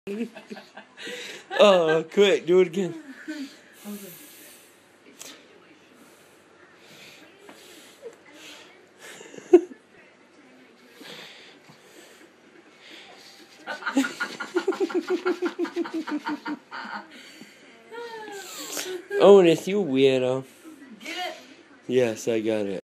Oh, quick, do it again. Otis, you weirdo. Get it? Yes, I got it.